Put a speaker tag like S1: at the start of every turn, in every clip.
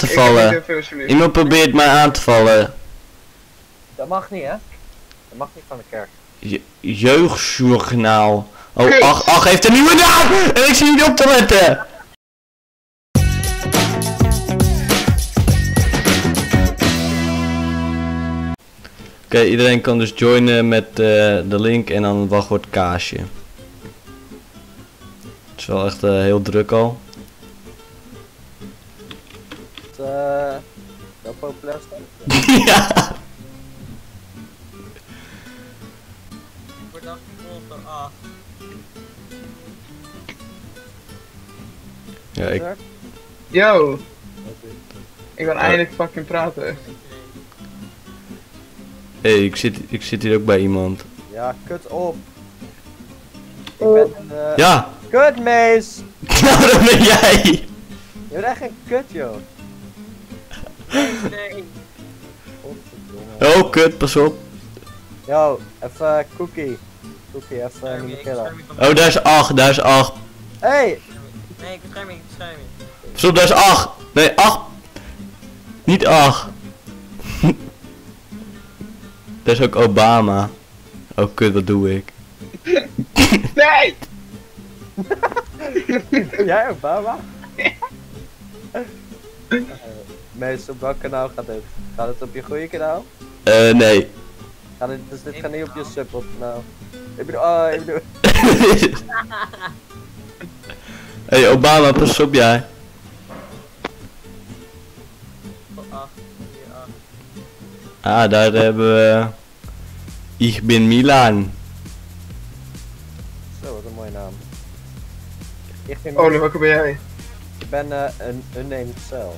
S1: te
S2: Ik heb niet
S1: vallen.
S2: heel veel alsjeblieft.
S1: Iemand probeert mij aan te vallen.
S3: Dat mag niet, hè? Dat mag niet van de kerk.
S1: Jeugdjournaal. Oh,
S2: Kut.
S1: Ach heeft een nieuwe naam! En ik zie niet op te letten! Oké, iedereen kan dus joinen met de link en dan het wachtwoord kaasje. Het is wel echt heel druk al.
S3: Het, wel populair staan.
S1: Ja.
S4: Ik word achtervolgd door 8.
S1: Ja, ik...
S2: Yo, ik wil eindelijk fucking praten.
S1: Hey, ik zit hier ook bij iemand.
S3: Ja, kut op. Ik ben een
S1: Ja!
S3: kutmees!
S1: Nou, dat ben jij!
S3: Je bent echt een kut, joh.
S4: Nee.
S3: Godverdomme.
S1: Oh, kut, pas op.
S3: Yo, even cookie. Cookie, even niet killen.
S1: Oh, daar is 8.
S3: Hey!
S4: Nee, ik bescherm je.
S1: Pas op, daar is 8. Nee, 8. Niet 8. Daar is ook Obama. Oh, kut, wat doe ik?
S2: Nee!
S3: Jij Obama? Mees, op welk kanaal gaat dit? Gaat het op je goede kanaal?
S1: Nee.
S3: Dus dit gaat niet op je sub op kanaal. Ik bedoel,
S1: Hey, Obama, pas op jij.
S4: 8, 4, 8.
S1: Ah, daar hebben we... Ik ben Milan.
S3: Zo, wat een mooie naam.
S2: Oh, welke ben jij?
S3: Ik ben een unnamed cell.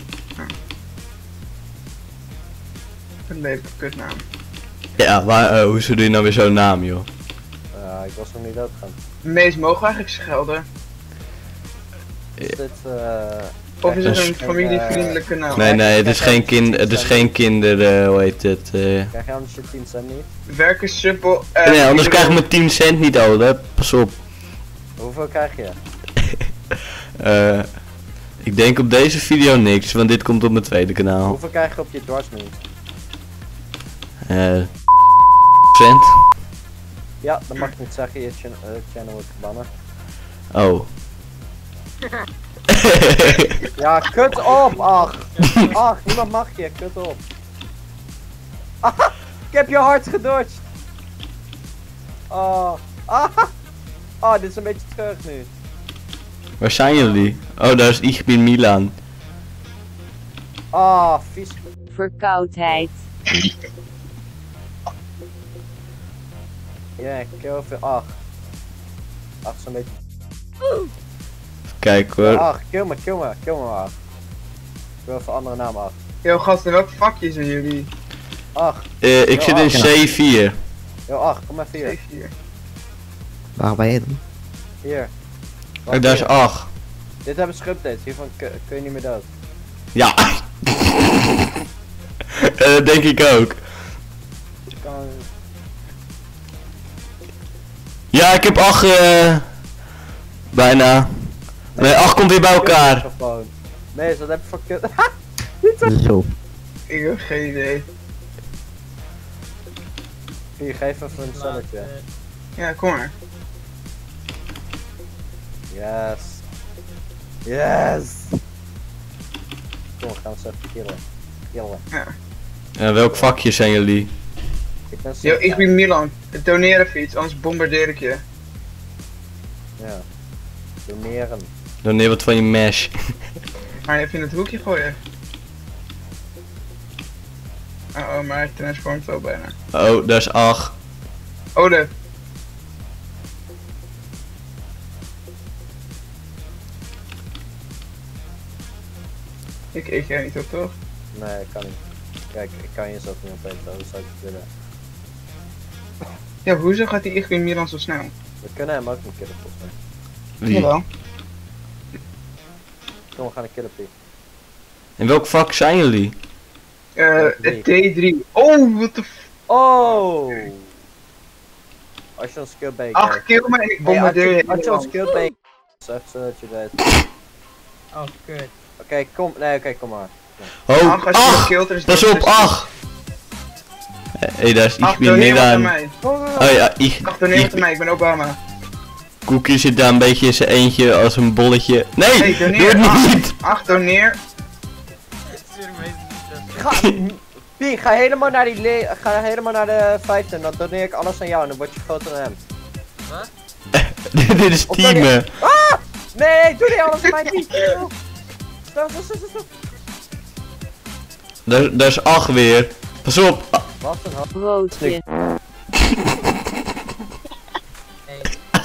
S2: Een lelijke kutnaam.
S1: Ja, maar hoezo doe je nou weer zo'n naam, joh?
S3: Ik was nog niet doodgaan.
S2: Meest mogen we eigenlijk schelden?
S3: Is dit
S2: Of is het
S1: Dus-
S2: een familievriendelijk kanaal?
S1: Nee, het is geen kinder, hoe heet het?
S3: krijg je anders je 10 cent niet?
S2: Werken suppel.
S1: Nee, anders krijg ik mijn 10 cent niet al, hè? Pas op.
S3: Hoeveel krijg je?
S1: Ik denk op deze video niks, want dit komt op mijn tweede kanaal.
S3: Hoeveel krijg je op je dwarsmeet?
S1: Cent?
S3: Ja, dat mag ik niet zeggen, je channel wordt gebannen.
S1: Oh.
S3: Ja, kut op! Ach! Ach, niemand mag je, kut op. Ah, ik heb je hard gedodged! Oh. Ah. Oh, dit is een beetje terug nu.
S1: Waar zijn jullie? Oh, daar is Ik ben Milan.
S3: Ah, vies.
S5: Verkoudheid.
S3: Ja, ik kill veel. Ach. Ach, zo'n beetje.
S1: Kijk hoor.
S3: Ach, kill me maar. Ik wil even andere naam af.
S2: Yo gasten, welk vakje zijn jullie?
S3: Ach,
S1: Ik zit in C4.
S3: yo, ach, kom even hier.
S2: Hier.
S6: Waar ben je dan?
S3: Hier.
S1: Kijk, daar is 8.
S3: Dit hebben updates, hiervan kun je niet meer dood.
S1: Ja. Dat denk ik ook.
S3: Je kan...
S1: Ja, ik heb 8 bijna. Nee, 8 komt weer bij elkaar.
S3: Gewoon. Nee, dat heb ik voor kut.
S6: Zo.
S2: Ik heb geen idee.
S3: Hier, geef even een celletje.
S2: Ja, kom maar.
S3: Yes. Yes. Kom, we gaan eens even killen.
S1: Welk vakje zijn jullie?
S3: Ik ben
S2: Yo, ik ben Milan. Doneer even iets, anders bombardeer ik je.
S3: Ja. Doneren.
S1: Doneer wat van je mesh.
S2: Maar even in het hoekje gooien. Oh, maar hij transformt wel bijna.
S1: Oh, daar is 8.
S2: Oh, de. Ik eet jij niet op, toch?
S3: Nee, ik kan niet. Kijk, ik kan je zelf niet opeten, dat zou ik willen.
S2: Ja, hoezo gaat die Ik ben Milan zo snel?
S3: We kunnen hem ook niet killen volgens mij.
S1: Wie?
S2: Jawel.
S3: Kom, we gaan een killen pie.
S1: In welk vak zijn jullie?
S2: D3. Oh, what the f...
S3: Oh! Als je een skill bake
S2: Ach, kill me, ik bombardeer je.
S3: Als je een skill bake. Echt zodat je weet.
S4: Oh, kut.
S3: Oké, kom. Nee, oké, kom maar.
S1: Oh,
S2: Ach, als je
S1: ach!
S2: killt, er is
S1: Pas
S2: niks
S1: op,
S2: tussen.
S1: ach! Hé, daar is
S2: Ach,
S1: ich bin
S2: doneer
S1: niet
S2: wat aan
S1: aan.
S2: mij.
S1: Oh ja,
S2: Ach, doneer wat aan mij, ik ben Obama.
S1: Koekje zit daar een beetje in zijn eentje als een bolletje. Nee,
S2: Hey,
S1: doe
S2: doneer.
S1: het
S2: Ach,
S1: niet!
S2: ach, doneer.
S4: Stuur me eens.
S3: Ga, Pie, ga helemaal naar ga helemaal naar de 15, dan doneer ik alles aan jou en dan word je groter dan hem.
S4: Wat?
S1: Dit is
S3: Of doneer-
S1: teamen.
S3: Nee, doe niet alles aan mij, Pie. Stop.
S1: Daar is ach weer. Pas op. Ah,
S3: Wat een hap.
S5: Broodje.
S4: Hey.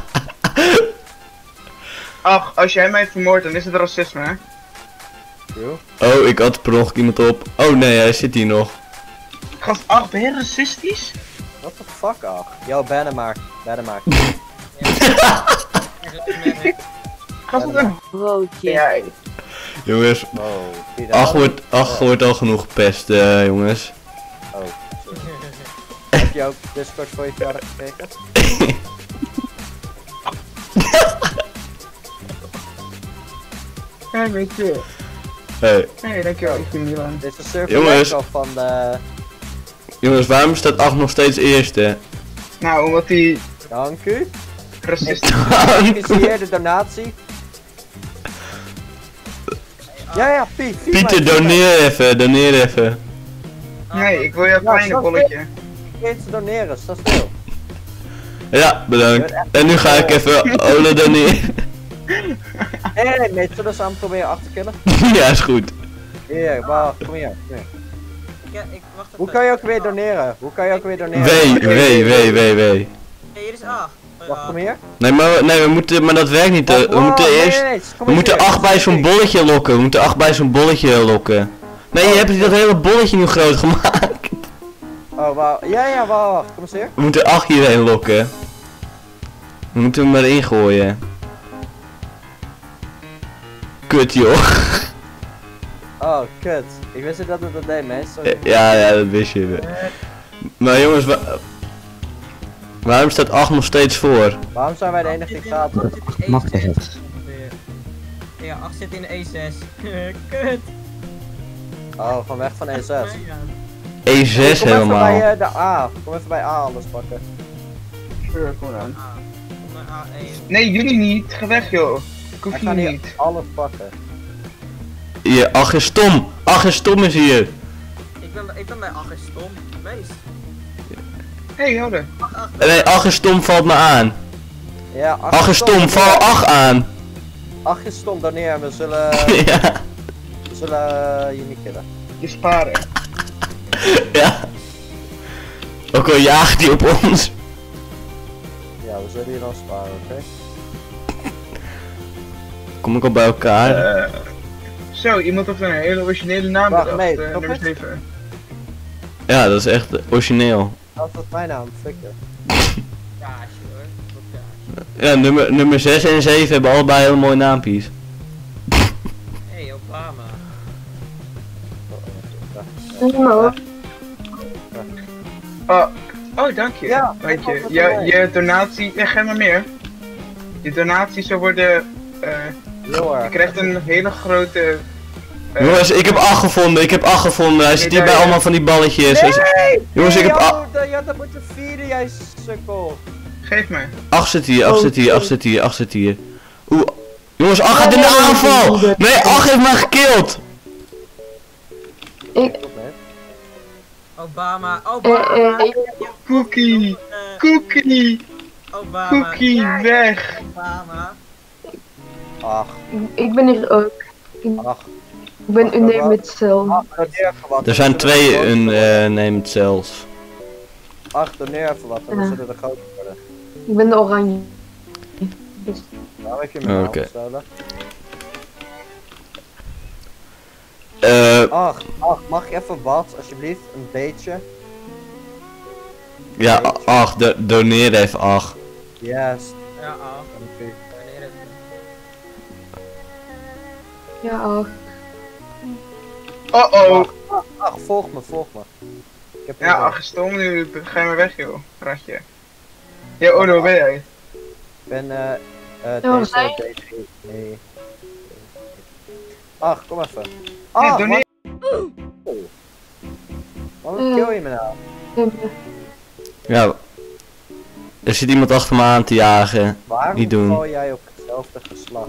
S2: Ach, als jij mij vermoordt, dan is het racisme, hè?
S1: Oh, ik had per ongeluk iemand op. Oh nee, hij zit hier nog.
S2: Gast, ach, ben je racistisch?
S3: What the fuck, ach. Yo, bannen maar.
S2: Gast, wat een...
S5: Broodje.
S2: Jij.
S1: Jongens,
S3: Oh, Pie, daar-
S1: ach wordt al genoeg gepest, jongens.
S3: Oh, sorry. Heb je ook Discord voor je verjaardag gekregen?
S2: Ja, weet je.
S1: Hey,
S2: Nee, dankjewel, ik vind Milan.
S3: Dit is de server
S1: Jongens.
S3: al van de...
S1: jongens, waarom staat ach nog steeds eerste?
S2: Nou, omdat hij
S3: Dank u.
S2: racistisch is.
S3: Is hier de donatie? Ja, Pie.
S1: Pieter, doneer even.
S2: Nee, ik wil jouw
S3: Ja,
S2: kleine
S3: snap je?
S2: bolletje.
S3: Vergeet te doneren, sta stil.
S1: Ja, bedankt. En nu ga ik even Ola doneren.
S3: Nee, zullen we samen proberen af te killen?
S1: Ja, is goed.
S3: Hier, wacht, kom hier.
S4: Ja, ik wacht even.
S3: Hoe kan je ook weer doneren?
S1: W.
S4: Hey, hier is A.
S3: Wacht, kom hier.
S1: Nee, we moeten, maar dat werkt niet. We moeten eerst, we moeten 8 bij zo'n bolletje lokken. We moeten 8 bij zo'n bolletje lokken. Nee, je hebt dat hele bolletje nu groot gemaakt.
S3: Oh, wacht. Ja, wacht. Kom eens hier.
S1: We moeten 8 hierheen lokken. We moeten hem maar ingooien. Kut joh.
S3: Oh, kut. Ik wist niet dat het dat deed, mensen.
S1: Ja, dat wist je. Maar jongens, waarom staat 8 nog steeds voor?
S3: Waarom zijn wij de enige die gaat?
S6: Mag je het?
S4: Ja, 8 zit in de E6. Kut.
S3: Oh, gewoon weg van E6.
S4: Ja.
S1: E6
S3: Kom even
S1: helemaal.
S3: bij de A. Kom even bij A alles pakken.
S2: Sure, kom dan.
S4: A. Kom naar A1.
S2: Nee, jullie niet. Ga weg, joh. Ik hoef
S3: Ik
S2: je
S3: ga hier
S2: niet.
S3: alles pakken.
S1: Hier, ach is stom. Ach is stom is hier.
S4: Ik ben bij 8 stom. Meest.
S2: Hey, Jode.
S1: Nee, ach is stom valt me aan.
S3: Ja,
S1: Ach is stom, val ach aan.
S3: Ach is stom, doneer. We zullen
S1: Ja,
S3: je niet killen.
S2: Je sparen.
S1: ja. Ook al jaagt die op ons.
S3: Ja, we zullen je dan sparen, oké?
S1: Kom ik al bij elkaar?
S2: Zo, iemand heeft een hele originele naam
S3: Wacht,
S2: bedacht.
S3: nee,
S2: nummer
S3: stop eens.
S2: 7.
S1: Ja, dat is echt origineel.
S3: Dat is mijn naam, Fikker.
S4: Kaasje hoor. Wat kaasje.
S1: Ja, nummer 6 en 7 hebben allebei hele mooie naampies.
S4: Hey, Obama.
S2: Oh, dank je.
S3: Ja,
S2: Weet
S3: ik kom
S2: je,
S3: met
S2: je,
S3: erbij.
S2: je donatie, ja, geef maar meer. Je donatie zou worden,
S3: Heel
S2: je
S3: erg.
S2: krijgt een hele grote...
S1: Jongens, ik heb 8 gevonden. Hij zit hier bij allemaal van die balletjes. Jongens, ik heb 8.
S3: Ja, dat moet je vieren, jij sukkel.
S2: Geef me.
S1: 8 zit hier, 8 zit hier. Oeh. Jongens, 8 gaat in de aanval! Nee, 8 heeft mij gekild!
S4: Obama. Obama.
S2: Cookie, Cookie,
S4: Obama.
S2: Cookie, weg.
S4: Obama.
S3: Ach,
S7: Ik ben hier ook.
S3: ach.
S7: Ik ben unnamed met cel.
S3: Ach, doneer even wat.
S1: Er zijn 2 neem het zelfs.
S3: Ach, doneer even wat, en we
S7: Ja.
S3: zullen er groter worden.
S7: Ik ben de oranje.
S3: Nou heb je mijn naam
S1: Oké.
S3: gestolen.
S1: Eh,
S3: Ach, mag ik even wat, alsjeblieft? Een beetje?
S1: ja, 8. Doneer even 8.
S3: Yes.
S4: Ja, A.
S3: Dank u.
S4: Wanneer het-
S7: Ja, ook.
S2: Oh.
S3: Ach, volg me. Ik heb
S2: Ja, ach, stom nu. Ga je maar weg, joh. Ratje. Ja, Odo, waar ben jij?
S3: Ik ben,
S7: waar
S3: deze,
S7: zijn
S3: deze, nee. Ach, kom even.
S2: Ja,
S3: Ah,
S2: doneer.
S3: waarom kill je me nou?
S1: Ja. Er zit iemand achter me aan te jagen.
S3: Waarom
S1: Niet doen.
S3: val jij op hetzelfde geslacht?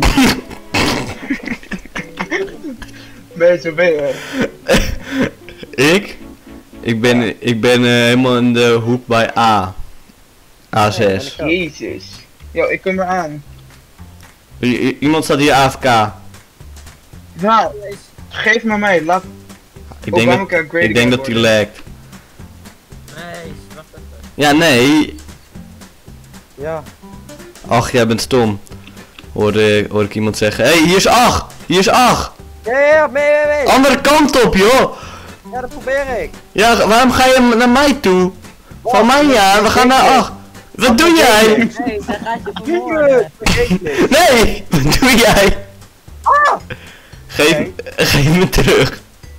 S2: Ben je zo ben
S1: Ik? Ik ben helemaal in de hoek bij A. A6.
S2: Jezus. Yo, ik kom eraan.
S1: Iemand staat hier AFK.
S2: Nou, geef maar mij. Laat
S1: Ik denk
S2: Obamacare great
S1: ik denk
S2: again
S1: dat hij
S2: worden.
S1: lagt.
S4: Nee, wacht even.
S1: Ja, nee.
S3: Ja.
S1: Ach, jij bent stom. Hoor ik iemand zeggen. Hé, hey, hier is Ach! Hier is Ach!
S3: Ja, mee.
S1: Andere kant op, joh!
S3: Ja, dat probeer ik.
S1: Ja, waarom ga je naar mij toe? Van mij ja, we gaan naar Ach. Wat doe jij?
S4: Nee, daar gaat je vermoorden.
S1: Nee! Wat doe jij? Geef me terug.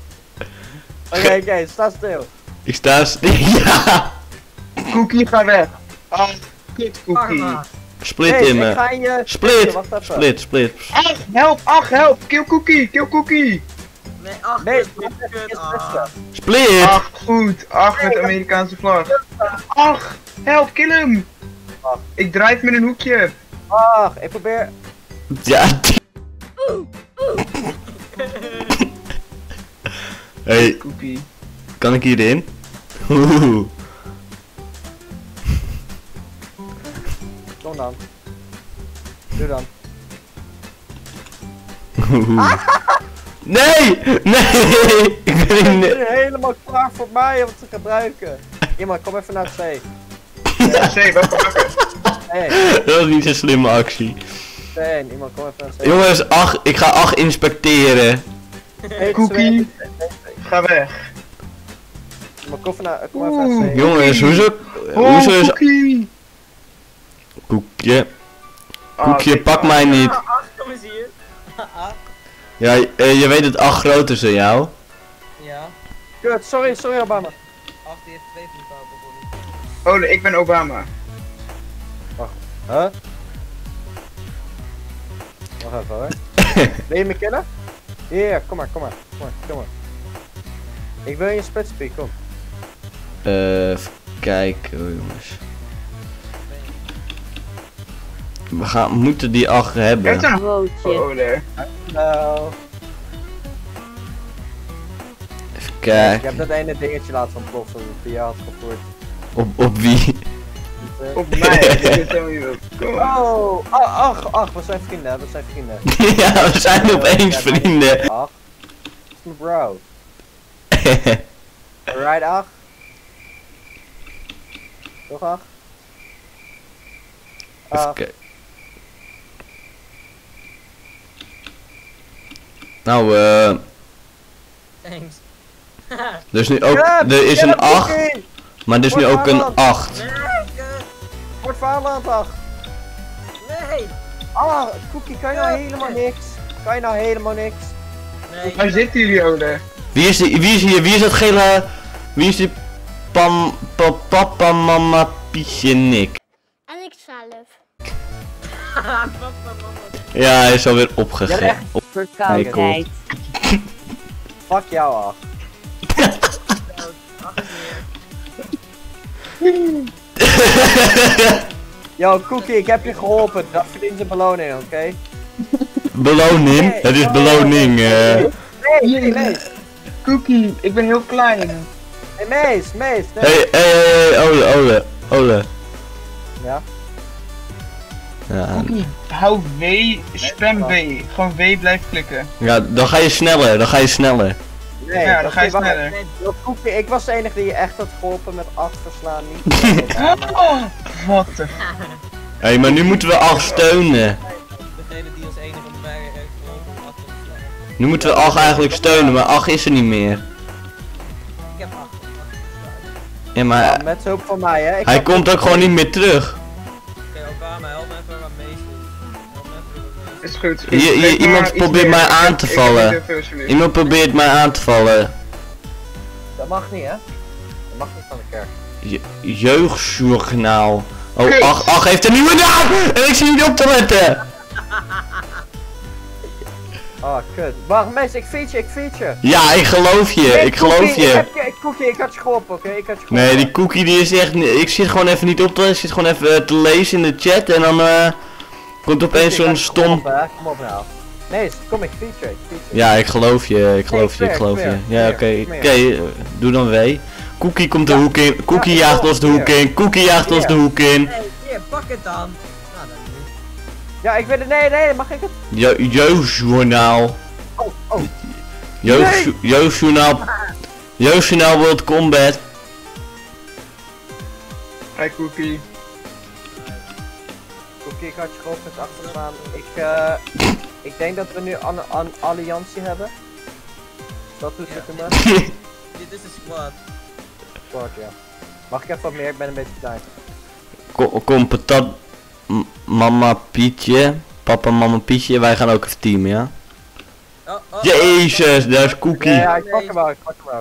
S3: Oké, sta stil.
S1: Ik sta ja!
S2: Cookie, ga weg. Ah, kut Cookie.
S4: Arma.
S1: Split
S3: Hey,
S1: in
S3: ik
S1: me.
S3: ga in je...
S1: Split!
S3: Wacht even.
S1: Split.
S2: Ach, help. Kill Cookie, kill Cookie.
S4: Nee, ach,
S3: Nee,
S4: kut,
S3: wacht
S4: kut,
S3: even,
S4: kut,
S3: eerst
S4: ah.
S3: testen.
S1: Split!
S2: Ach, goed. Ach, met de Amerikaanse vlag. Ach, help, kill hem. Ik drijf met een hoekje.
S3: Ach, ik probeer...
S1: Ja. Hey,
S2: Cookie.
S1: kan ik hierin? Oeh.
S3: Kom dan. Doe dan.
S1: Nee! Nee! Ik ben
S3: Ik
S1: in
S3: ben helemaal klaar voor mij om te gebruiken. Iemand, kom even naar het C.
S2: C, wat pakken.
S3: Hey,
S1: Dat was niet zo'n slimme actie.
S3: C1, iemand kom even naar het C.
S1: Jongens, ik ga Ach inspecteren.
S3: Hey,
S2: Cookie.
S3: C1.
S2: Ga weg.
S3: Iemand, kom even naar het C.
S1: Jongens, hoezo
S2: Oh,
S1: is...
S2: Cookie.
S1: Koekje.
S2: Ah,
S1: Koekje,
S2: dit-
S1: pak mij niet.
S4: Ah, ach, kom eens hier. Ah,
S1: Ja, je weet dat Ach groter is dan jou.
S4: ja.
S3: Kut, sorry Obama.
S4: Ach, die heeft 2 van de fouten voor niet.
S2: Oh, nee, ik ben Obama.
S3: Huh? Wacht even hoor. Wil je me killen? Hier, kom maar. Ik wil je splitspeak, kom.
S1: Even kijken jongens. We moeten die Ach hebben.
S2: Kijk dan.
S7: Broodje.
S2: Oh, daar.
S3: Nou,
S1: Even
S3: ik
S1: kijken.
S3: heb dat ene dingetje laten ontploffen die je had gevoerd.
S1: Op wie?
S3: Dus,
S2: Op mij. Dit is helemaal niet op. Kom maar.
S3: Oh, ach, we zijn vrienden.
S1: Ja, we zijn opeens vrienden.
S3: Ach, dat is mijn bro. Alright, ach. Toch, ach?
S1: Even kijken. Nou,
S4: Thanks.
S1: er is nu ook, er is een 8, maar er is nu ook een 8.
S4: Nee, kut.
S3: Wordt verhaald, ach.
S4: Nee.
S3: Ah, Cookie, kan je nou helemaal niks?
S4: Nee.
S2: Waar zitten jullie, Ole?
S1: Wie is hier, wie is dat gele, wie is die papa mama pietje Nick?
S5: En ik zelf.
S4: Haha, papa, mama.
S1: Ja, hij is alweer opgegeven.
S5: Verkoudheid.
S3: Fuck jou, ach.
S4: Ach is hier.
S3: Yo, Cookie, ik heb je geholpen. Dat verdient een beloning, oké?
S1: Beloning? Het is beloning.
S3: Nee.
S2: Cookie, ik ben heel klein.
S3: Hey, Mees, nee.
S1: Hey, Ole.
S3: Ja?
S1: Ja,
S2: Cookie, hou W, spam W. Gewoon W blijf klikken.
S1: ja, dan ga je sneller.
S3: Nee,
S2: Ja, dan ga je
S3: wacht.
S2: sneller.
S3: Yo, Cookie, ik was de enige die je echt had geholpen met 8 verslaan, niet.
S2: Oh, wat de
S1: Hey, maar nu moeten we 8 steunen.
S4: Degene die als enige bij heeft geholpen, achter de vlag.
S1: Nu moeten we 8 eigenlijk steunen, maar 8 is er niet meer.
S4: Ik heb 8.
S1: Ja, maar
S3: Met hulp van mij, hè?
S1: hij komt ook gewoon niet meer terug.
S4: Oké, Obama, help me even wat meesten. Help me even wat meesten.
S2: is goed.
S1: Iemand probeert mij aan te vallen. Iemand probeert mij aan te vallen.
S3: Dat mag niet, hè? Dat mag niet van de kerk.
S1: Jeugdjournaal. Oh, Ach heeft een nieuwe naam! En ik zie niet op te letten!
S3: Oh, kut. Wacht, mensen, ik feed je.
S1: Ja, ik geloof je,
S3: Nee,
S1: ik geloof
S3: Cookie,
S1: je.
S3: Cookie, ik had je geholpen, oké? Ik had je geholpen.
S1: Nee, die cookie die is echt... Ik zit gewoon even niet op te... Ik zit gewoon even te lezen in de chat en dan komt opeens zo'n stom...
S3: Kom op nou. Nee, kom ik feed je.
S1: Ja, ik geloof je, ik geloof je, ik
S3: ik
S1: geloof je.
S3: zweer,
S1: Ja,
S3: ik
S1: oké,
S3: zweer.
S1: doe dan wee. Cookie komt de hoek in, Cookie
S3: Ja,
S1: jaagt ons de hoek in, Cookie jaagt ons de hoek in.
S4: Nee, hier, pak het dan. Nou, dan niet.
S3: Ja, ik weet het. Nee, mag ik het?
S1: Jeugdjournaal.
S3: Oh.
S1: Jeugdjournaal. Jeugdjournaal World Combat.
S2: Hi Cookie.
S3: Cookie, ik had je geholpen met achterslaan. Ik denk dat we nu een alliantie hebben. Dat doet het maar.
S4: Dit is de squad.
S3: Kort, ja. Mag ik even wat meer? Ik ben een beetje klein.
S1: Kom patat. Mama Pietje. Papa Mama Pietje, wij gaan ook even teamen, ja? Jezus, daar is Cookie.
S3: Ja, ik pak hem wel.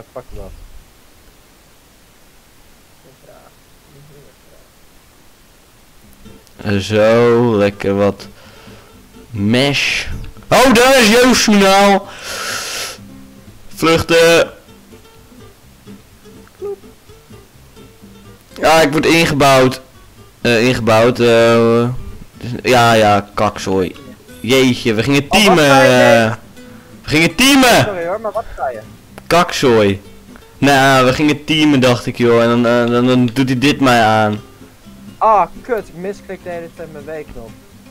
S1: Zo, lekker wat mesh. Oh, daar is Jeugdjournaal. Vluchten. Ja, ik word ingebouwd. Ja, kakzooi. Jeetje, we gingen teamen.
S3: Sorry hoor, maar wat ga je?
S1: Kakzooi. Nou, we gingen teamen dacht ik joh. En dan doet hij dit mij aan.
S3: Ah, kut. Ik misklik de hele tijd mijn W-knop.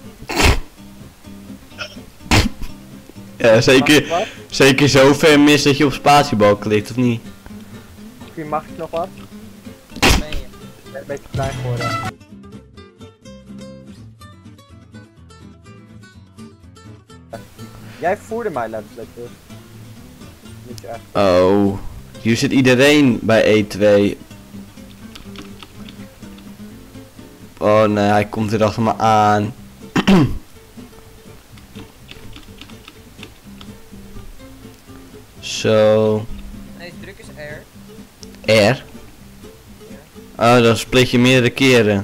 S1: Ja, zeker zo ver mis dat je op spatiebal klikt, of niet?
S3: Oké, mag ik nog wat?
S4: Ben je?
S3: Ik ben een beetje klein geworden. Jij voerde mij letterlijk dus. Niet je echt.
S1: Oh, hier zit iedereen bij E2. Oh nee, hij komt hier achter me aan. Zo.
S4: Nee, druk is R.
S1: R? Oh, dan split je meerdere keren.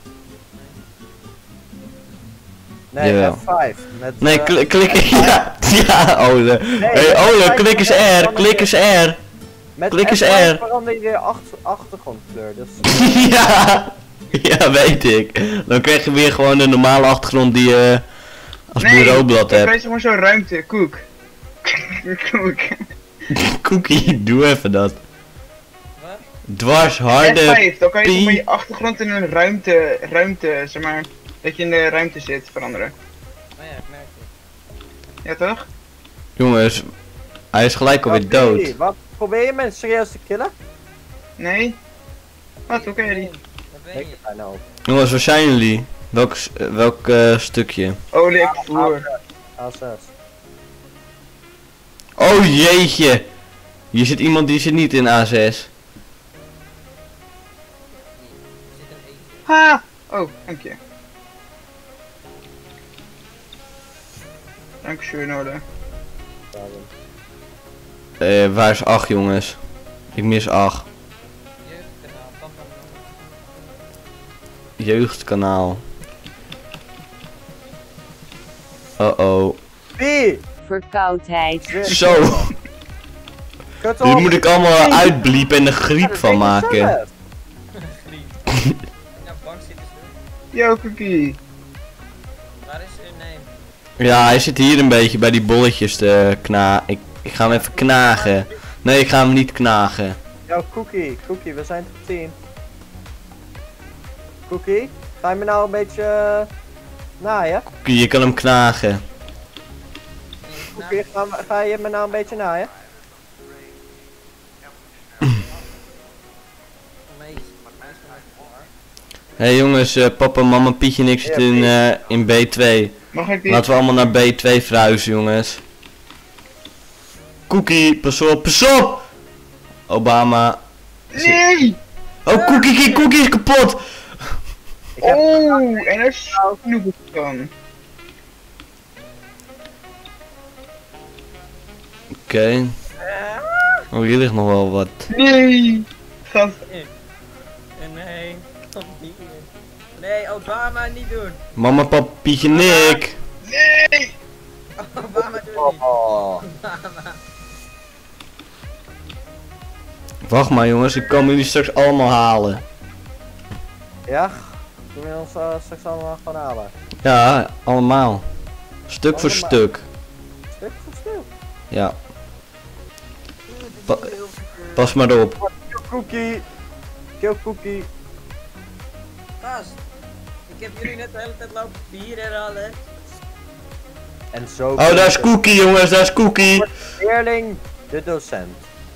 S3: Nee,
S1: Jawel.
S3: F5. Met,
S1: Nee, klik ja. Ja, Ole. Hey Ole, klik eens R, klik eens R.
S3: met
S1: klik eens
S3: F5
S1: R.
S3: verander je de achtergrondkleur. Dus
S1: Ja. Ja, weet ik. Dan krijg je weer gewoon de normale achtergrond die je als bureaublad
S2: dan
S1: hebt.
S2: krijg je gewoon zo'n ruimte, Koek. Koek.
S1: Cookie, doe even dat.
S4: Wat?
S1: Dwars harde
S2: F5, dan kan je
S1: P.
S2: zeg maar je achtergrond in een ruimte, zeg maar, dat je in de ruimte zit veranderen.
S4: Oh ja, ik merk het.
S2: Ja toch?
S1: Jongens, hij is gelijk alweer dood.
S3: Wat? Probeer je me serieus te killen?
S2: Nee? Wat, hoe kan je die?
S4: Daar ben
S3: Ik
S4: je.
S3: bijna op.
S1: Jongens, waar zijn jullie? Welk stukje?
S2: Olie, ik voer.
S3: A6.
S1: Oh jeetje! Hier zit iemand die zit niet in A6.
S4: Er zit een eentje.
S2: Ha! Oh, dank je. Dankjewel, Ole.
S1: Waar is 8 jongens? Ik mis 8.
S4: Jeugdkanaal, papa.
S1: Jeugdkanaal. Oh.
S3: Wie?
S5: Verkoudheid.
S1: Zo!
S3: Kut
S1: Dit
S3: op.
S1: moet ik allemaal uitbliepen en een griep van maken.
S4: Griep. Ja, bank zitten ze.
S2: Yo, Cookie.
S4: Waar is hun name?
S1: Ja, hij zit hier een beetje bij die bolletjes te knagen. Ik ga hem even knagen. Nee, ik ga hem niet knagen.
S3: Yo, Cookie, we zijn tot 10. Cookie, ga je me nou een beetje naaien?
S1: Je kan hem knagen.
S3: Cookie, ga je me nou een beetje naaien?
S1: Hé jongens, papa, mama, Pietje en ik zitten in B2.
S2: Mag ik die?
S1: Laten we allemaal naar B2 verhuizen, jongens. Cookie, pas op, pas op! Obama.
S2: Nee!
S1: Oh, Cookie is kapot!
S3: Ik heb
S2: Oh, en er snoep van.
S1: Oké. Oh, hier ligt nog wel wat.
S2: Nee! Gast.
S4: Nee, kom niet in. Nee, Obama niet doen.
S1: Mama, papa, Pietje en ik.
S2: Nee!
S4: Obama doet niet.
S3: Oh.
S1: Wacht maar jongens, ik kan jullie straks allemaal halen.
S3: Ja? Kunnen we ons straks allemaal gaan halen?
S1: Ja, allemaal. Stuk voor
S3: Allemaal.
S1: stuk.
S3: Stuk voor stuk.
S1: Ja, pas maar op.
S3: Kill cookie. Kill cookie.
S4: Gast, ik heb jullie net de hele tijd lopen bier herhalen.
S3: En zo.
S1: Oh, daar is Cookie jongens, daar is Cookie.
S3: Leerling, de docent.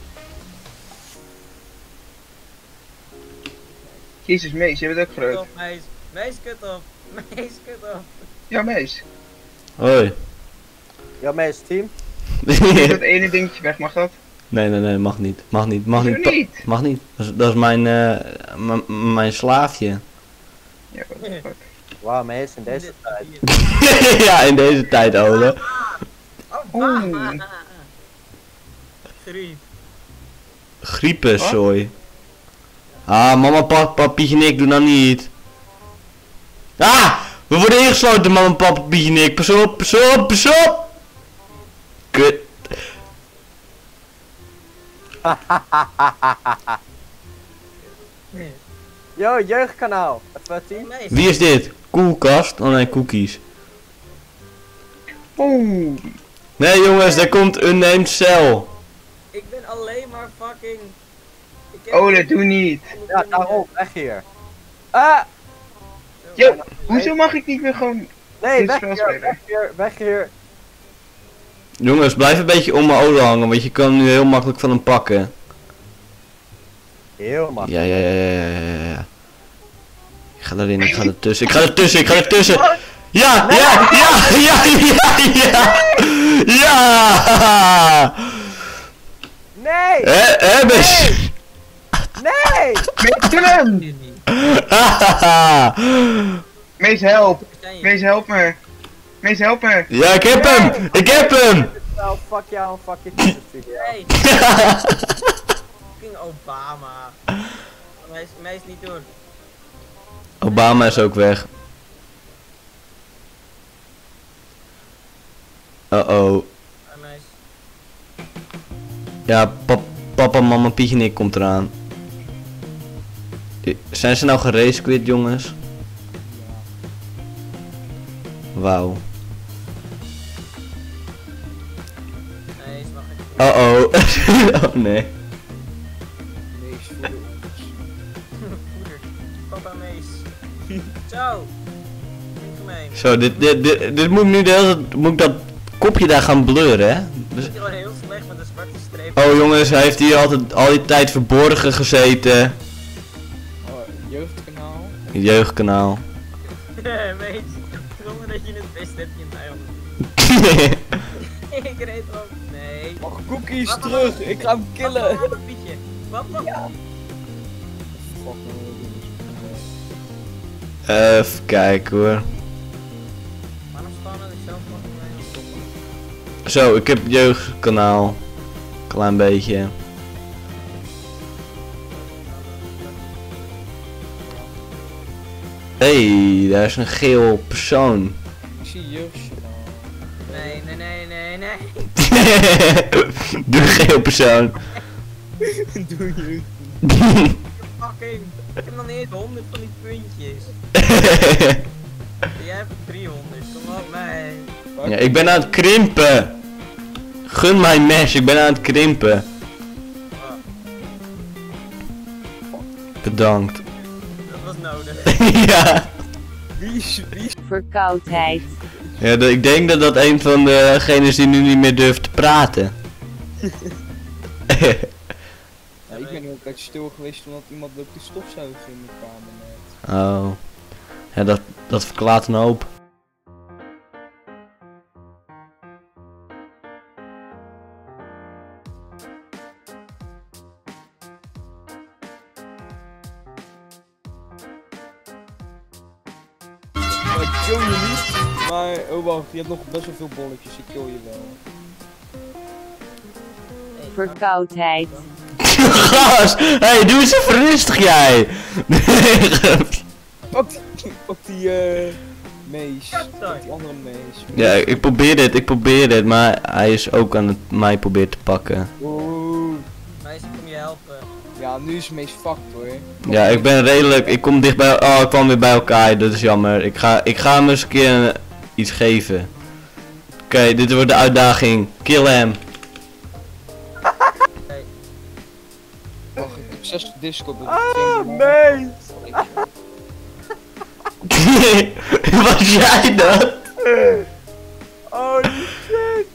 S2: Jezus, Mees, je bent ook
S4: Kut
S2: groot.
S4: op, Mees. Mees, kut op. Mees, kut op.
S2: Ja, Mees.
S1: Hoi.
S3: Ja, meest team.
S2: Dat ene dingetje weg, mag dat?
S1: Nee, mag niet. Mag niet, mag
S2: Hoezo
S1: niet.
S2: niet?
S1: Mag niet. Dat is mijn, mijn slaafje.
S2: Ja, what the fuck.
S3: Wauw, meest in deze
S4: Dit
S3: tijd.
S4: bier.
S1: Ja, in deze tijd, Ole.
S4: Obama. Griep.
S1: Griepenzooi. Ah, mama, papa, Pietje en ik, doe nou niet. Ah! We worden ingesloten, mama, papa, Pietje en ik. Pas op, pas op, pas op! Kut.
S3: Yo, jeugdkanaal. Even team.
S4: Mees.
S1: Wie is dit? Koelkast? Oh nee, cookies.
S2: Oeh.
S1: Nee jongens, daar komt unnamed cell.
S4: Ik ben alleen maar fucking... Ik heb-
S2: Ole, doe niet.
S3: Ja, daarom. Weg hier. Ah!
S2: Yo, hoezo mag ik niet meer gewoon...
S3: Nee,
S2: Dit
S3: weg
S2: spel
S3: hier,
S2: spelen.
S3: weg hier, weg hier.
S1: Jongens, blijf een beetje om mijn Ole hangen, want je kan nu heel makkelijk van hem pakken.
S3: Heel makkelijk.
S1: Ja. Ik ga erin, ik ga ertussen, ik ga ertussen, ik ga ertussen. Ja!
S3: Nee!
S1: Bes.
S3: Nee!
S2: Mees, kill hem!
S4: Hier niet.
S2: Mees, help!
S4: Zijn je?
S2: Mees, help me! Mees, help me!
S1: Ja, ik heb hem! Ik heb hem!
S3: Nou, fuck jou en fuck je video.
S4: Hey. Fucking Obama. Mees niet doen.
S1: Obama is ook weg. Oh.
S4: Mees.
S1: Ja, papa, mama, Pietje en ik komt eraan. Zijn ze nou gereesquit, jongens? Wauw.
S4: Mees, mag ik?
S1: Oh. Oh nee.
S4: Poeder. Papa Mees. Zo. Niet gemeen.
S1: Zo, dit moet ik nu de hele tijd, moet ik dat kopje daar gaan blurren, hè? Dus,
S4: Ik gewoon heel slecht met een zwarte streep.
S1: oh jongens, hij heeft hier altijd al die tijd verborgen gezeten.
S8: Jeugdkanaal.
S1: Jeugdkanaal.
S4: Mees. Zonder dat je het wist heb je mij al. Ik reed op. Nee.
S8: Mag cookies
S4: Wat?
S8: terug, ik ga hem killen.
S4: Wat een Pietje. Wat?
S1: Even kijken hoor.
S4: Waarom spannen ik zelf nog mee?
S1: Zo, ik heb jeugdkanaal. Klein beetje. Hey, daar is een geel persoon.
S8: Ik zie jeugdjournaal.
S4: Nee.
S1: Doe een geel persoon.
S8: Doe je.
S4: Fucking. Ik heb nog niet eens 100 van die puntjes. Jij hebt 300. Kom op mij.
S1: Ja, ik ben aan het krimpen. Gun mijn mes, ik ben aan het krimpen. Bedankt.
S4: Dat was nodig.
S1: Ja.
S8: Wie is
S5: Verkoudheid.
S1: Ja, ik denk dat dat een van degenen is die nu niet meer durft te praten.
S8: Ja, ik ben nu ook uit stil geweest omdat iemand loopt te stofzuigen in mijn kamer net.
S1: Oh. Ja, dat verklaart een hoop.
S8: Ik kill je niet, maar oh wacht, je hebt nog best wel veel bolletjes, ik kill je wel.
S5: Verkoudheid.
S1: Gast! Hey, doe eens even rustig jij!
S8: Pak die Mees. Met die andere Mees.
S1: Ja, ik probeer dit, maar hij is ook aan het mij proberen te pakken.
S8: Oeh.
S4: Meis, ik kom je helpen.
S8: Ja, nu is Mees fucked hoor.
S1: Ja, ik ben redelijk, ik kom dichtbij, oh ik kwam weer bij elkaar, dat is jammer. Ik ga hem eens een keer iets geven. Oké, dit wordt de uitdaging, kill hem.
S8: Wacht, ik heb 6 Discord.
S3: Mees!
S1: Was jij dat?
S3: Holy shit!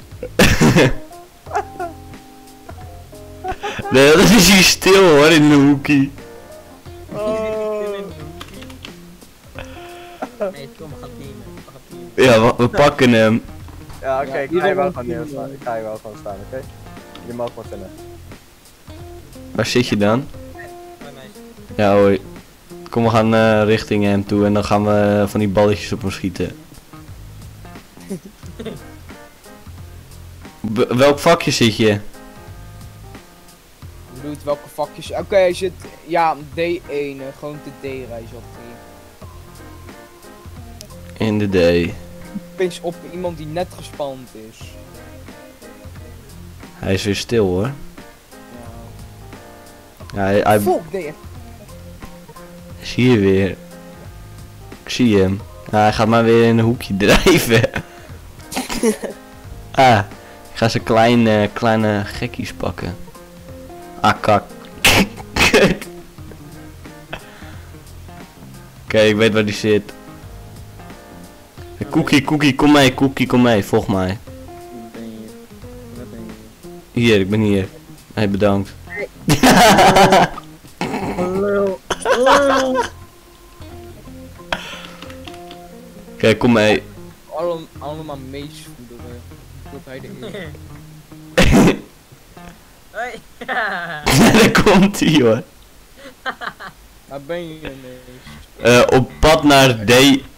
S1: Nee, dat is hier stil hoor, in de hoekie.
S4: Nee, kom, we gaan teamen. We gaan teamen.
S1: Ja, we pakken hem.
S3: Ja, oké,
S8: Ja,
S3: ik ga hier wel
S8: iedereen
S3: gewoon neerstaan. Ik ga hier wel gewoon staan, oké? Je mag wat zinnen.
S1: Waar zit je dan?
S4: Hoi, meis.
S1: Ja hoi. Kom, we gaan richting hem toe en dan gaan we van die balletjes op hem schieten. Welk vakje zit je?
S8: Je bedoelt welke vakjes? Oké, hij zit. Ja, D1, gewoon de D-reis op.
S1: In de D.
S8: Opeens op iemand die net gespand is.
S1: Hij is weer stil hoor.
S8: Ja.
S1: Ja, hij
S8: Fuck, D.
S1: is hier weer. Ik zie hem. Ja, hij gaat maar weer in een hoekje drijven. Ah, ik ga zijn kleine gekkies pakken. Ah, kak. Oké, ik weet waar die zit. Cookie, kom mee, Cookie, kom mee, volg mij. Hier, ik ben hier. Hey, bedankt. Oké, kom mee.
S8: Allemaal Mees voederen. Dat hij de
S4: Hoi!
S1: Daar komt hij hoor.
S8: Waar ben je Mees?
S1: Op pad naar D.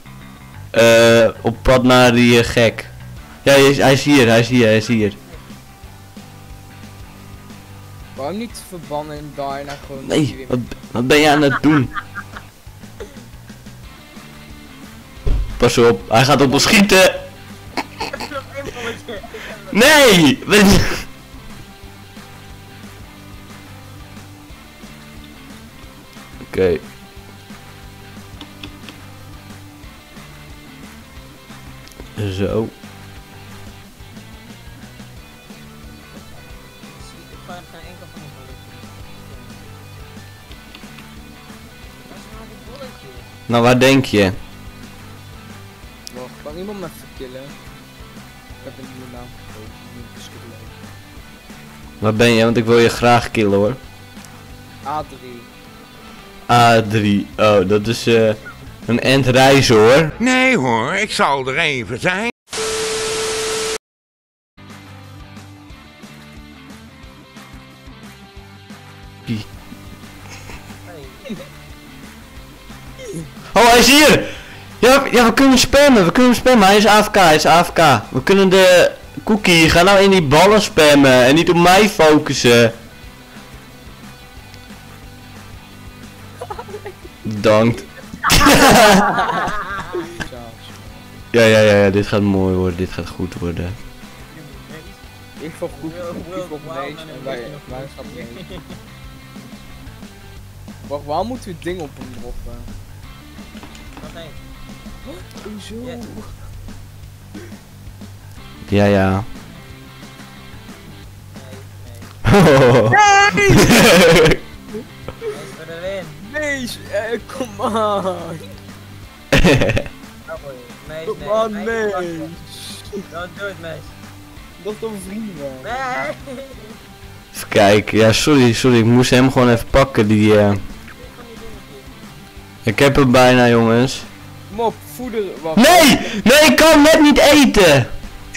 S1: Op pad naar die gek. Ja, hij is hier.
S8: Waarom niet verbannen en daarna gewoon...
S1: Nee, wat ben je aan het doen? Pas op, hij gaat op ons schieten.
S4: Nog één bolletje.
S1: Nee! Oké. Zo.
S4: Ik ga geen enkel van die bolletjes. Waar is nou die bolletje?
S1: Nou, waar denk je?
S8: Wacht, kan iemand me even killen? Ik heb een nieuwe naam gekozen. Niet verschillen.
S1: Waar ben je? Want ik wil je graag killen hoor.
S8: A3.
S1: A3. Oh, dat is een endreis hoor.
S9: Nee hoor, ik zal er even zijn.
S1: Oh, hij is hier! Ja, we kunnen hem spammen, hij is AFK, We kunnen de Cookie, ga nou in die ballen spammen en niet op mij focussen. Bedankt. Ja, dit gaat mooi worden, dit gaat goed worden.
S8: Ik volg goed, ik volg Mees en wij staat Mees. Wacht, waar moeten we het ding op hem droppen?
S4: Wat nee?
S8: Hoezo?
S1: Ja.
S4: Nee.
S1: Nee!
S4: Mees, voor de win.
S8: Mees, kom aan!
S4: Mees,
S8: Kom aan, Mees!
S4: Don't do it, Mees.
S8: Dat is toch vrienden?
S4: Nee!
S1: Even kijken, ja sorry, ik moest hem gewoon even pakken, die Ik heb hem bijna jongens.
S8: Kom op, voeder... Wacht.
S1: Nee, ik kan net niet eten!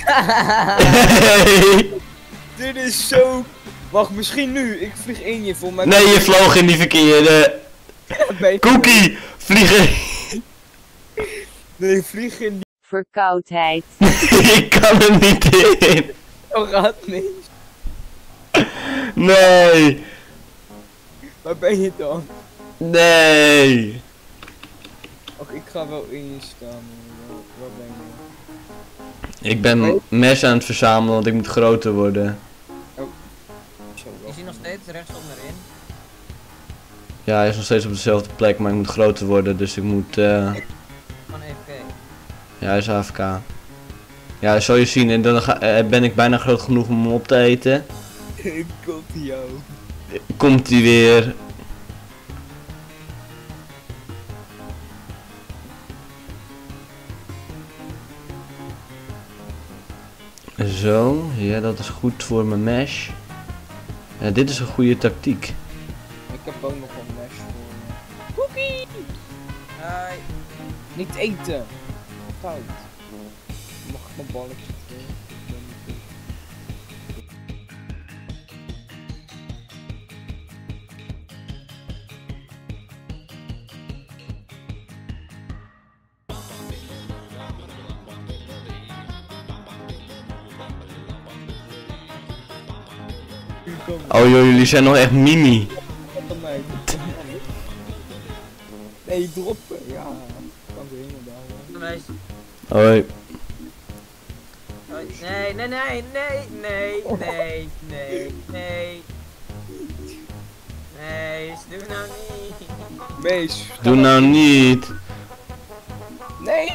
S8: Dit is zo... Wacht, misschien nu. Ik vlieg in je voor mij.
S1: Nee, je vloog in die verkeerde. Cookie, vliegen.
S8: Nee, ik vlieg in die...
S5: Verkoudheid.
S1: Ik kan er niet in.
S8: Oh, gaat niet.
S1: Nee.
S8: Waar ben je dan?
S1: Nee.
S8: Och, ik ga wel in je staan. probleem meer.
S1: Ik ben mes aan het verzamelen, want ik moet groter worden.
S4: Is hij nog steeds rechtsop naar in?
S1: Ja, hij is nog steeds op dezelfde plek, maar ik moet groter worden, dus ik moet...
S4: Van EFK.
S1: Ja, hij is AFK. Ja, dat zal je zien, en dan ben ik bijna groot genoeg om hem op te eten.
S8: Komt jou.
S1: Komt hij weer. Zo, ja, dat is goed voor mijn mesh. Ja, dit is een goede tactiek.
S8: Ik heb ook nog een mesh voor me. Cookie!
S4: Hi.
S8: Niet eten! Fout. Mag ik mijn balletje terug?
S1: Oh joh, jullie zijn nog echt mini.
S8: Nee, droppen, ja. Kan er helemaal daar.
S1: Hoi.
S4: Nee, nee, nee, nee, nee, nee, nee, nee. Nee, doe nou niet.
S8: Mees.
S1: Doe nou niet.
S8: Nee!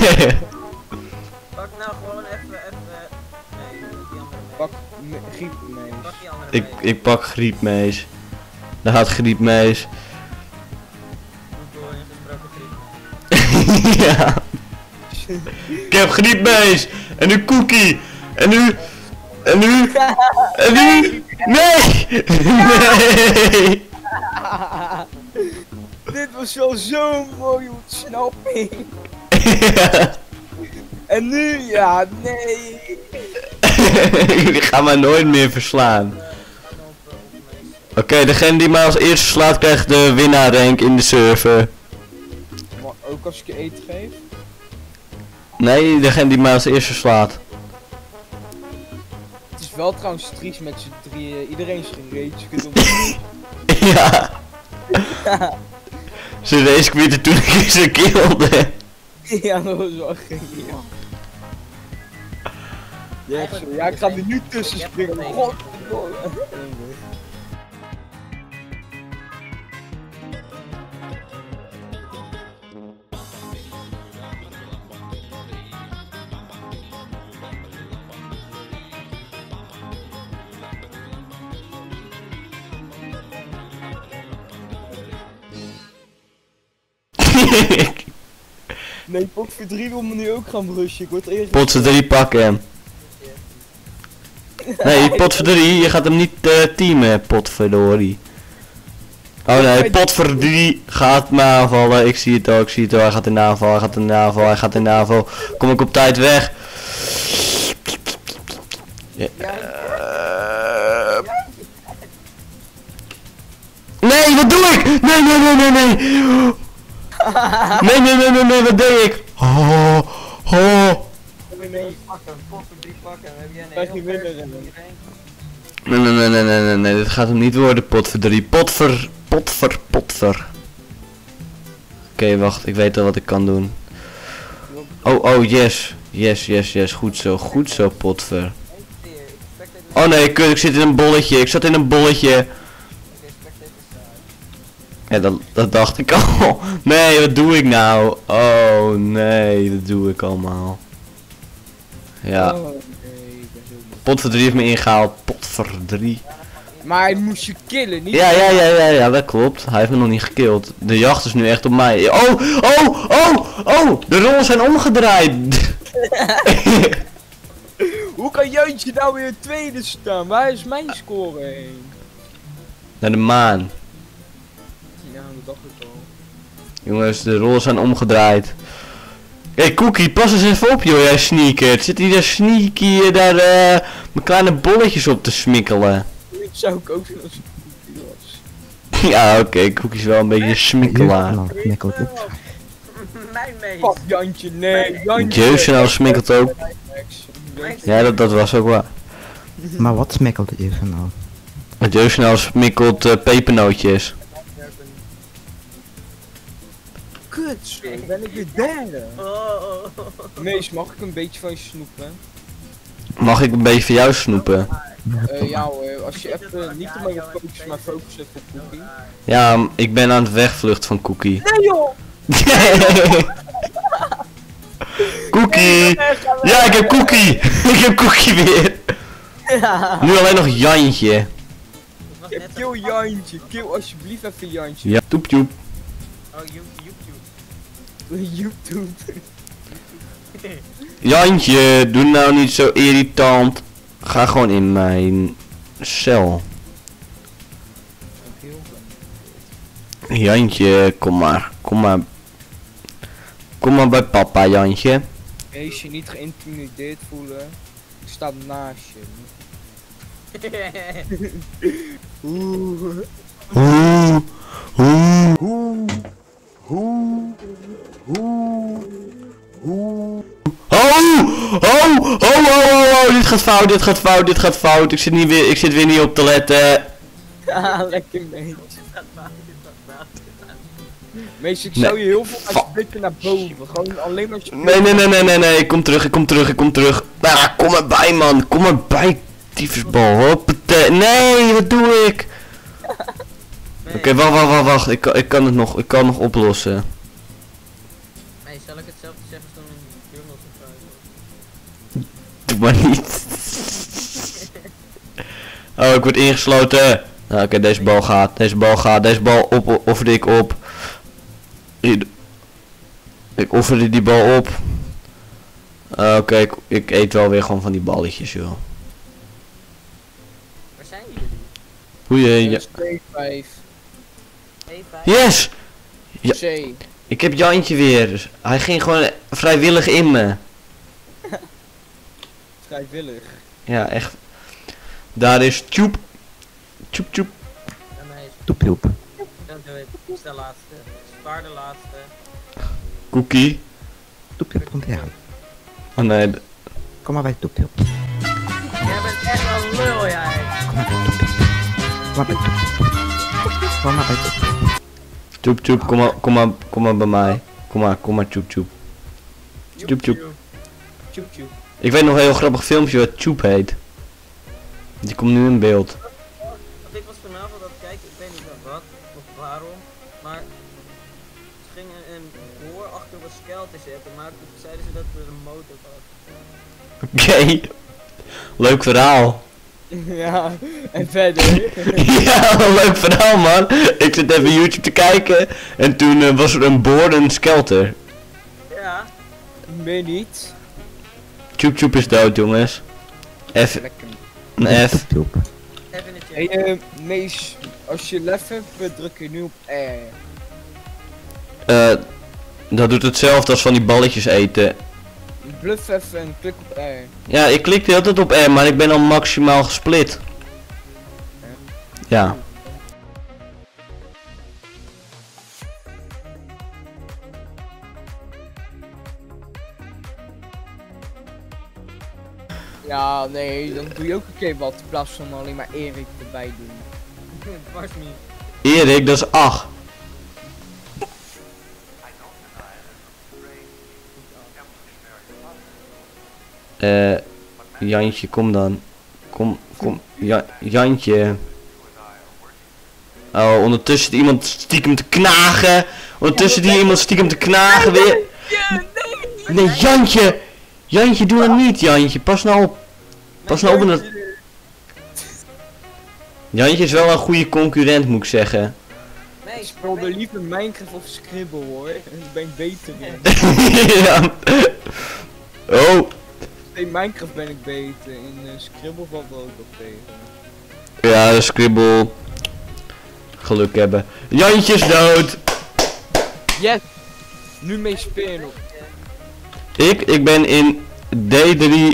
S4: Pak nou gewoon even. Nee, niet die andere mee.
S8: Pak griepmees.
S4: Pak die andere mee.
S1: Ik pak griepmees. Daar gaat griepmees.
S4: Goed door, je gebruikt griep.
S1: Ja. Ik heb griepmees. En nu cookie. En nu. En nu. En nu. Nee. Nee.
S8: Dit was wel zo'n mooie ontsnapping.
S1: Ja.
S8: En nu, ja, nee.
S1: Jullie gaan mij nooit meer verslaan. Oké, degene die mij als eerste slaat krijgt de winnaarrank in de server.
S8: Maar ook als ik je eten geef?
S1: Nee, degene die mij als eerste slaat.
S8: Het is wel trouwens triest met z'n drieën. Iedereen is gerage quit op
S1: Ja. Ze race quitten toen ik ze killde.
S8: Ja, dat was wel geniaal. Ja, ik ga er nu tussen springen. Godverdomme. Nee, pot voor 3 wil me nu ook gaan rushen. Ik word eerst.
S1: Pot voor 3 pakken hem. Nee, pot voor 3, je gaat hem niet teamen, potverdorie. Oh nee, pot voor 3 gaat me aanvallen. Ik zie het al, ik zie het al. Hij gaat in de aanval, hij gaat in de aanval, hij gaat in de aanval. Kom ik op tijd weg? Ja. Nee, wat doe ik? Nee, nee, nee, nee, nee. Nee, nee, nee, nee, nee, wat deed ik? Oh, oh.
S4: Nee, pakken, pot voor 3 pakken. Heb jij
S8: Krijg je
S4: heel
S8: winnen,
S4: vers
S8: rennen.
S4: iedereen?
S1: Nee, nee, nee, nee, nee, nee, nee, dit gaat hem niet worden, pot voor 3. Potver. Oké, wacht, ik weet al wat ik kan doen. Oh, oh, yes. Yes, yes, yes, goed zo, potver. Oh nee, kut, ik zit in een bolletje, ik zat in een bolletje. Ja, dat dacht ik al. Nee, wat doe ik nou? Oh nee, dat doe ik allemaal. Ja.
S8: Oh, nee, ik ben zo moe.
S1: Pot voor 3 heeft me ingehaald. Pot voor 3.
S8: Maar hij moest je killen, niet?
S1: Ja, dat klopt. Hij heeft me nog niet gekilld. De jacht is nu echt op mij. Oh, oh, oh, oh! De rollen zijn omgedraaid.
S8: Hoe kan Jantje nou weer tweede staan? Waar is mijn score heen?
S1: Naar de maan.
S8: Ja, dat dacht ik al.
S1: Jongens, de rollen zijn omgedraaid. Hé, hey, Cookie, pas eens even op, joh, jij sneaker. Zit hier daar sneaky daar mijn kleine bolletjes op te smikkelen?
S8: Dat zou ik ook doen als ik Cookie was.
S1: Ja, oké, Cookie is wel een beetje smikkelaar.
S6: Nou, smikkelt op.
S4: Mijn mees.
S8: Fuck Jantje, nee, Jantje.
S1: Jeugdjournaal smikkelt ook. Ja, dat was ook waar.
S6: Maar wat smikkelt even nou?
S1: Het jeugdjournaal smikkelt pepernootjes.
S8: Kut. Ben ik weer derde?
S4: Oh.
S8: Mees, mag ik een beetje van je snoepen?
S1: Mag ik een beetje van jou snoepen?
S8: Ja hoor, als je even niet op mijn focus, maar focus even op Cookie.
S1: Ja, ik ben aan het wegvlucht van Cookie.
S8: Nee joh!
S1: Cookie! Ja, ik heb Cookie! Ik heb Cookie weer! Nu alleen nog Jantje.
S8: Kill Jantje, kill alsjeblieft even Jantje.
S1: Ja, toep toep.
S4: Oh, YouTube.
S8: YouTube.
S1: Jantje, doe nou niet zo irritant. Ga gewoon in mijn cel. Jantje, kom maar. Kom maar bij papa, Jantje.
S8: Mees je niet geïntimideerd voelen. Ik sta naast je.
S1: Oeh. Oh, dit gaat fout. Ik zit weer niet op te letten.
S8: Ja, lekker Mees. Mees, ik zou je heel veel uitblikken naar boven. Gewoon alleen maar...
S1: Nee, ik kom terug. Ah, kom erbij man, kom erbij, tyfusbal, hoppatee. Nee, wat doe ik? Oké, wacht, ik kan nog oplossen.
S4: Nee, zal ik hetzelfde zeggen als dan een journal of
S1: Doe maar niet. Oh, ik word ingesloten. Nou, oké, deze bal offerde ik op. Ik offerde die bal op. Oké, ik eet wel weer gewoon van die balletjes, joh.
S4: Waar zijn jullie?
S1: Hoe je... Ja.
S8: 2-5.
S1: Yes! Ja.
S8: C.
S1: Ik heb Jantje weer. Dus hij ging gewoon vrijwillig in me.
S8: Vrijwillig.
S1: Ja, echt. Daar is Tjoep. Tjoep.
S4: En mij is...
S6: Toep toep.
S4: Don't do it. Het is de laatste. Spaar de laatste.
S1: Cookie.
S6: Toep toep komt eruit.
S1: Oh nee.
S6: Kom maar bij toep toep.
S4: Jij bent echt een lul, jij.
S6: Kom maar bij toep toep. Kom maar bij toep toep.
S1: Tjoep, kom maar bij mij. Kom maar Tjoep. Tjoep.
S8: Tjoep.
S1: Ik weet nog een heel grappig filmpje wat Tjoep heet. Die komt nu in beeld.
S4: Want ik was vanavond aan het kijken, ik weet niet wat of waarom, maar ze gingen een boor achter op een skelter zetten, maar toen zeiden ze dat er een motor was.
S1: Oké. Leuk verhaal.
S8: Ja, en verder.
S1: Ja, een leuk verhaal man. Ik zit even YouTube te kijken en toen was er een boor skelter.
S4: Ja.
S8: Ben niet.
S1: Tjoep is dood, jongens. F.
S8: Lekker.
S1: Een F.
S6: Toep.
S4: Even in de chat.
S8: Hey, Mees, als je lef hebt, druk je nu op R.
S1: Dat doet hetzelfde als van die balletjes eten.
S8: Bluff even en klik op R.
S1: Ja, ik klik de hele tijd op R, maar ik ben al maximaal gesplit. Ja.
S8: Ja, nee, dan doe je ook een keer wat in plaats van alleen maar Erik erbij doen.
S4: Dwars me.
S1: Erik, dat is 8. Jantje, kom dan. Kom. Jantje. Oh, ondertussen zit iemand stiekem te knagen. Ondertussen die iemand stiekem te knagen weer. Nee, Jantje. Jantje, doe dat niet, Jantje. Pas nou op. Pas nou op. Dat... Jantje is wel een goede concurrent, moet ik zeggen.
S4: Nee,
S8: Ik speelde liever Minecraft of Scribble hoor, daar ben ik beter in.
S1: Ja. Oh.
S8: In Minecraft ben ik beter, in Scribble valt wel ook op tegen.
S1: Ja, de Scribble. Geluk hebben. Jantje is dood.
S8: Yes! Nu mee spelen op.
S1: Ik ben in D3,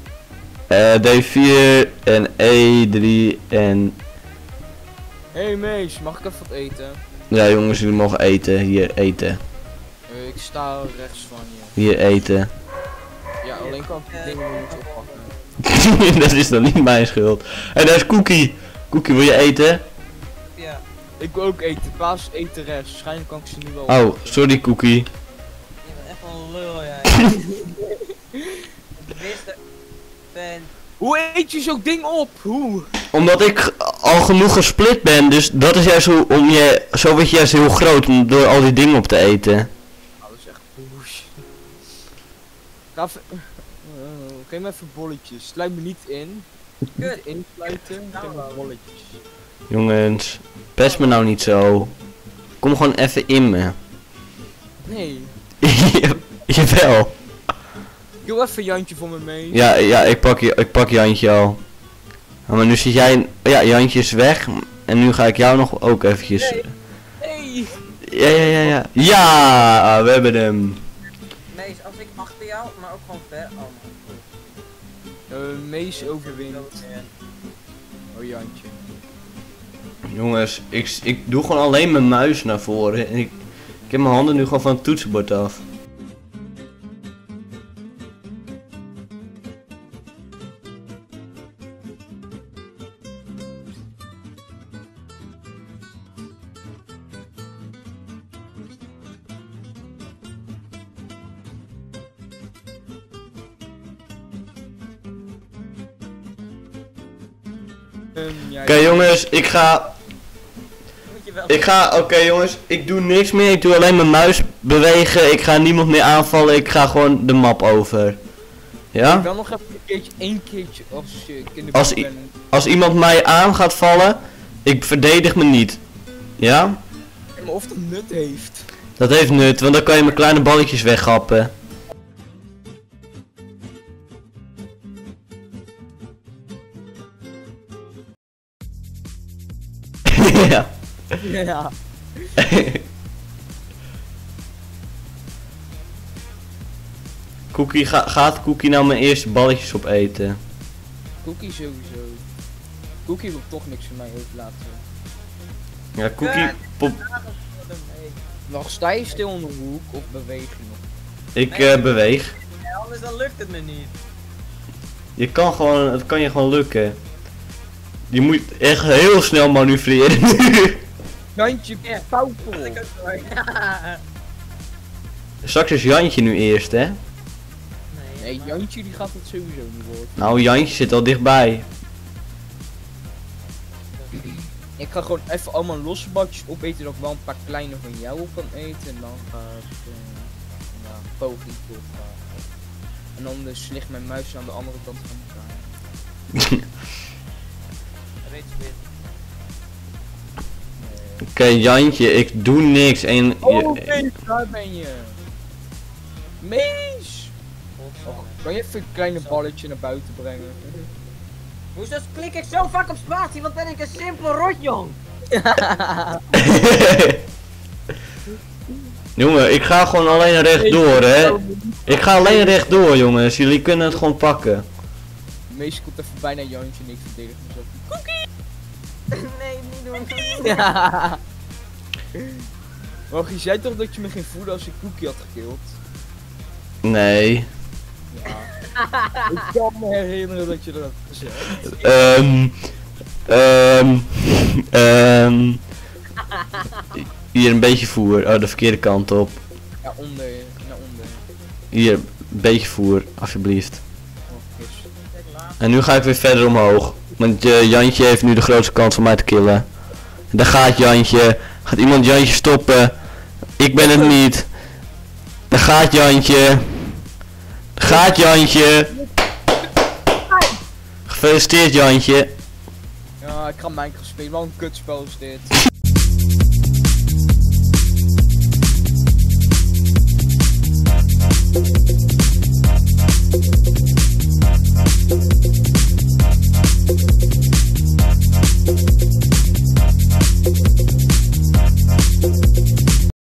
S1: D4 en E3 en...
S8: Hey Mees, mag ik even wat eten?
S1: Ja jongens, jullie mogen eten. Hier, eten.
S8: Ik sta rechts van je.
S1: Hier, eten.
S8: Ja, alleen kan ik die dingen niet oppakken.
S1: Dat is dan niet mijn schuld. En daar is Cookie. Cookie, wil je eten?
S4: Ja.
S8: Ik wil ook eten, Paas eten rechts, waarschijnlijk kan ik ze nu wel
S1: Oh, sorry Cookie.
S4: lul jij. Wist fan.
S8: Hoe eet je zo'n ding op? Hoe?
S1: Omdat ik al genoeg gesplit ben, dus dat is juist hoe, zo word je juist heel groot om door al die dingen op te eten.
S8: Nou, dat is echt bullshit. Geef me even bolletjes. Sluit me niet in.
S4: Kut.
S8: Insluiten. Geef me bolletjes.
S1: Jongens, pest me nou niet zo. Kom gewoon even in me.
S8: Nee.
S1: Jawel.
S8: Doe even Jantje voor me mee.
S1: Ja, ik pak Jantje al. Ja, maar nu zit jij... Ja, Jantje is weg. En nu ga ik jou nog ook eventjes...
S8: Nee.
S1: Ja. Ja, we hebben hem.
S4: Mees, als ik achter jou, maar ook gewoon ver. Oh man.
S8: Mees overwint. Oh Jantje.
S1: Jongens, ik doe gewoon alleen mijn muis naar voren. En ik heb mijn handen nu gewoon van het toetsenbord af. Oké jongens, oké jongens, ik doe niks meer, ik doe alleen mijn muis bewegen, ik ga niemand meer aanvallen, ik ga gewoon de map over. Ja?
S8: Ik wil nog even één keertje als ik in de buurt ben.
S1: Als iemand mij aan gaat vallen, ik verdedig me niet. Ja?
S8: Maar of dat nut heeft.
S1: Dat heeft nut, want dan kan je mijn kleine balletjes weggappen. Ja.
S8: Ja.
S1: Cookie, gaat Cookie nou mijn eerste balletjes opeten?
S8: Cookie sowieso. Cookie wil toch niks van mij overlaten.
S1: Ja, Cookie...
S8: Nog sta je stil in de hoek of beweeg je nog?
S1: Ik beweeg.
S4: Ja, anders dan lukt het me niet.
S1: Je kan gewoon, het kan je gewoon lukken. Je moet echt heel snel manoeuvreren nu.
S8: Jantje, pauwpel.
S1: Straks is Jantje nu eerst, hè?
S8: Nee, Jantje die gaat het sowieso niet worden.
S1: Nou, Jantje zit al dichtbij.
S8: Ik ga gewoon even allemaal losse bakjes opeten, dat ik wel een paar kleine van jou op kan eten. En dan ga ik poging doorvragen. En dan dus ligt mijn muis aan de andere kant van elkaar.
S1: Oké, Jantje, ik doe niks en...
S8: Mees, daar ben je! Mees! Kan je even een kleine balletje naar buiten brengen?
S4: Hoezo klik ik zo vaak op spatie? Wat ben ik een simpel rotjong?
S1: Jongen, ik ga gewoon alleen rechtdoor, hè? Ik ga alleen rechtdoor, jongens. Jullie kunnen het gewoon pakken.
S8: Mees komt even bijna Jantje en ik verdedig mezelf. Cookie!
S4: Nee, niet doen.
S8: Ja. Wacht, je zei toch dat je me ging voelen als ik Cookie had gekild?
S1: Nee.
S8: Ja. Ik kan me herinneren dat je dat had gezegd.
S1: Hier een beetje voer. Oh, de verkeerde kant op.
S8: Ja, onder, naar onder.
S1: Hier, een beetje voer, alsjeblieft.
S8: Oh, yes.
S1: En nu ga ik weer verder omhoog. Want Jantje heeft nu de grootste kans om mij te killen. Daar gaat Jantje. Gaat iemand Jantje stoppen? Ik ben het niet. Daar gaat Jantje. Daar gaat Jantje. Gefeliciteerd Jantje.
S8: Ja, ik ga Minecraft spelen. Wat een kutspel is dit.